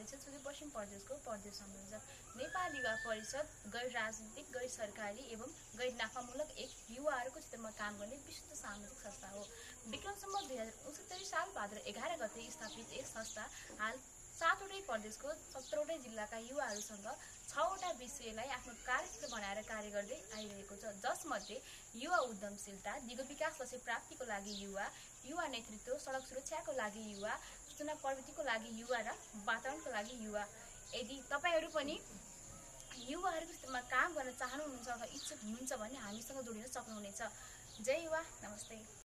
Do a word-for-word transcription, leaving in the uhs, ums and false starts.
परिषद सुदूरपश्चिम प्रदेशको प्रदेश संयोजक। नेपाल युवा परिषद गैर राजनीतिक, गैर सरकारी एवं गैर नाफामूलक एक युवाहरूको क्षेत्रमा काम गर्ने विशिष्ट सामाजिक संस्था हो। विक्रम सम्वत दुई हजार उनसत्तरी साल भाद्र एघार गते स्थापित एक संस्था हाल सातवटै प्रदेशको सत्रवटै जिल्लाका युवाहरूसँग छवटा विषयलाई आफ्नो कार्यक्षेत्र बनाएर कार्य गर्दै आइरहेको छ, जसमध्ये युवा उद्यमशीलता, दिगो विकास लक्ष्य प्राप्तिको लागि युवा, युवा नेतृत्व, सडक सुरक्षाको लागि युवा, सूचना प्रविधिको लागि युवा र वातावरणको लागि युवा। यदि तपाईहरू पनि युवाहरूको क्षेत्रमा काम गर्न चाहनुहुन्छ अथवा इच्छुक हुनुहुन्छ भने हामीसँग जोडिन सक्नुहुनेछ। जय युवा, नमस्ते।